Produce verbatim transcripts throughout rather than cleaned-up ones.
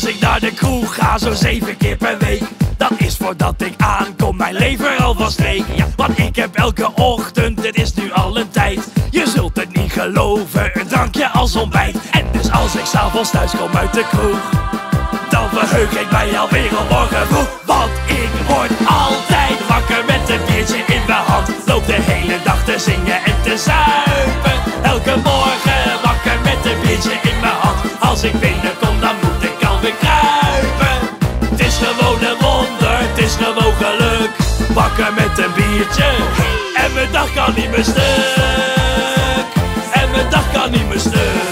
ik naar de kroeg ga, zo zeven keer per week. Dat is voordat ik aankom, mijn leven al van streek. Ja, want ik heb elke ochtend, dit is nu al een tijd. Je zult het niet geloven, een drankje als ontbijt. En dus als ik s'avonds thuis kom uit de kroeg, dan verheug ik mij alweer op morgen vroeg. Want ik word altijd wakker met een biertje in mijn hand. Loop de hele dag te zingen en te zuipen. Elke morgen wakker met een biertje in mijn hand. Als ik binnenkom dan moet ik alweer kruipen. Het is gewoon een wonder, het is gewoon geluk. Wakker met een biertje en mijn dag kan niet meer stuk. En mijn dag kan niet meer stuk.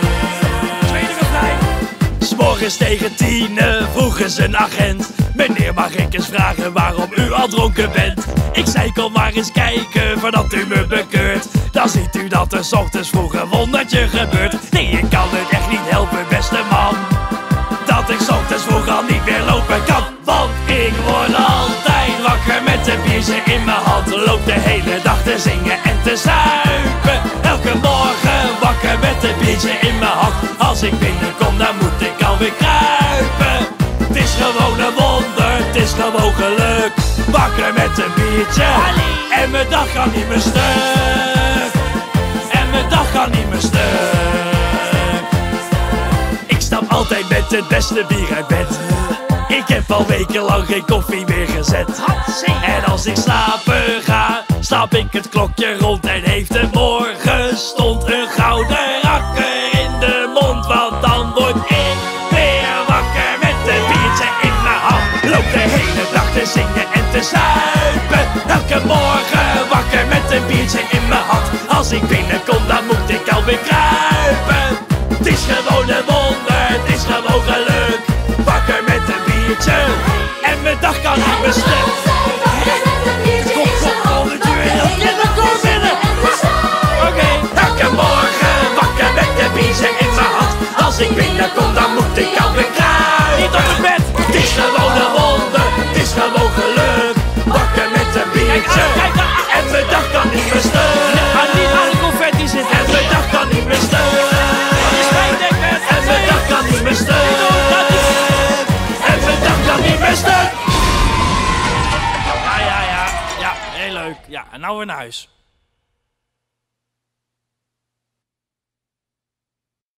Tweede refrein. 'S Morgens tegen tienen vroegen ze een agent: meneer, mag ik eens vragen waarom u al dronken bent? Ik zei, kom maar eens kijken voordat u me bekeurt. Dan ziet u dat er 's ochtends vroeg een wondertje gebeurt. Nee, ik kan het echt niet helpen, beste man, dat ik 's ochtends vroeg al niet meer lopen kan. Want ik word altijd wakker met een biertje in mijn hand. Loop de hele dag te zingen en te zuipen. Elke morgen wakker met een biertje in mijn hand. Als ik binnenkom dan moet ik alweer kruipen. Het is gewoon een wonder, het is gewoon geluk. Wakker met een biertje en mijn dag kan niet meer stuk. En mijn dag kan niet meer stuk. Ik stap altijd met het beste bier uit bed. Ik heb al wekenlang geen koffie meer gezet. En als ik slapen ga, slaap ik het klokje rond. En heeft de morgenstond een gouden rakker in de mond. Want dan word ik weer wakker met een biertje in mijn hand. Loop de hele dag te zingen en te zuipen. Elke morgen wakker met een biertje in mijn hand. Als ik binnenkom dan moet ik alweer kruipen. Het is gewoon een wonder, het is gewoon geluk. Wakker met een biertje en mijn dag kan niet meer stuk. Kom, kom, kom, het duurt heel kinderen, kom binnen. Oké, elke morgen wakker met een biertje in mijn hand. Als ik binnenkom dan moet ik alweer kruipen. Niet op het bed. Het is gewoon een wonder, het is gewoon geluk. Wakker met een biertje en mijn dag kan niet meer stuk. Ga niet aan de confetti zitten. En mijn dag kan niet meer stuk. En mijn dag kan niet meer stuk. En mijn dag kan niet meer stuk. Ja, ja, ja. Ja, heel leuk. Ja, en nou weer naar huis.